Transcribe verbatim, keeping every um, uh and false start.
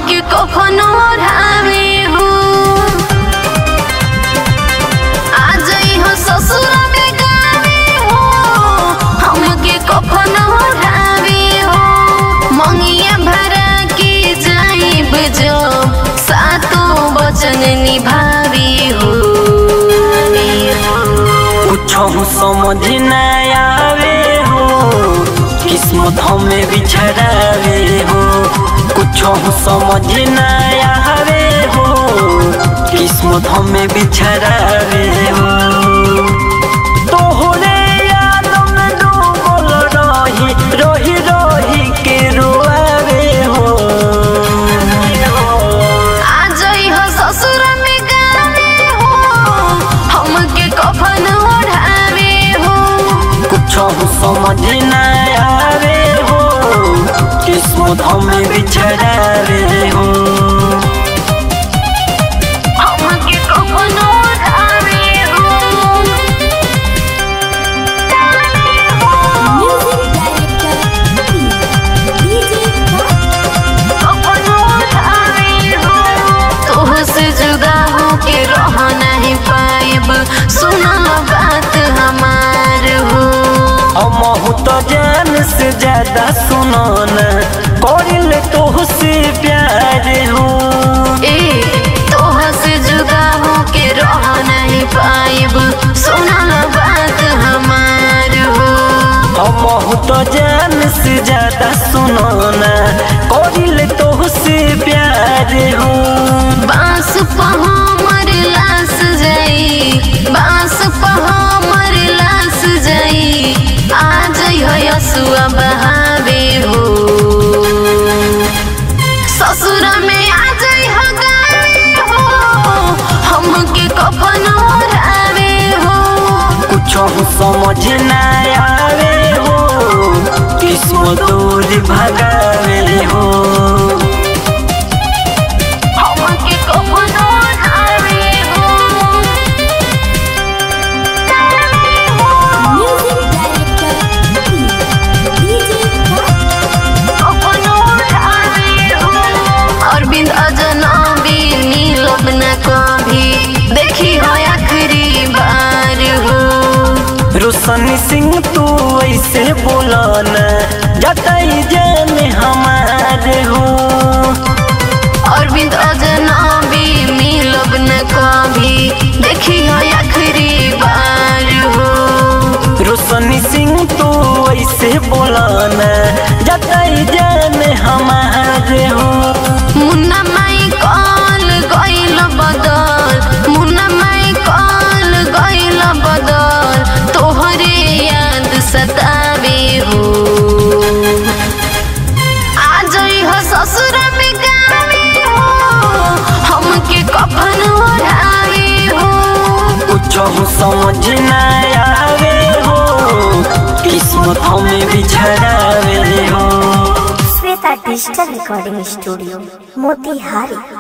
हमके कफन ओढ़ावे हो। आ जाई हो ससुर में गावे हो, हमके कफन ओढ़ावे हो। मंगिया भरा के जाइब जब सातों वचन निभावे हो। कुछ समझ न आवे हो, किस्मत हमें बिछड़ावे हो। कुछ समझ न आवे हो, किस्मत हमें बिछड़ावे हो। तोहरे याद में डूबल रही रही रही के रोआवे हो। आ जाई हो ससुर में गावे हो, हमके कफन ओढ़ावे हो। कुछ समझ न आवे हो, किस्मत हमें बिछड़ावे हो। हमके कफन ओढ़ावे हो। कफन ओढ़ावे हो। तोहसे जुदा होके रह नहीं पाइब, सुना बात हमार हो। हमहू तो जान से ज्यादा सुनो न करिल तोहसे प्यार हो। ए तोहसे जुदा होके रह नहीं पाइब, सुना बात हमार हो। हमहू तो जान से ज्यादा सुनो न करिल तोहसे प्यार हो। बांस पे हमर लाश जाई, बांस पे हमर लाश जाई। आ जाई हो यसुआ बहावे हो। ससुर में आ जाई हो गावे हो, हमके कफन ओढ़ावे हो। कुछ समझ न आवे हो, किस्मत दूर भगावे हो। हमके कफन ओढ़ावे हो। कफन ओढ़ावे हो। अरविंद अजनबी नीलब न कभी, देखी हो आखिरी बार हो। रोशनी सिंह तू ऐसे बोला न जताई जान हमारे हो। अरविंद अजनबी नीलब न कभी, देखी हो आखिरी बार हो। रोशनी सिंह तू ऐसे बोला न जताई जान हमारे हो। मुन्ना माई कॉल गइल बदल, मुन्ना माई कॉल गइल बदल। तोहरे याद सतावे हो। आ जाई हो ससुर में गावे हो, हमके कफन ओढ़ावे हो। कुछ समझ न आवे हो, किस्मत हमें बिछड़ावे हो। Shweta digital recording studio Motihari.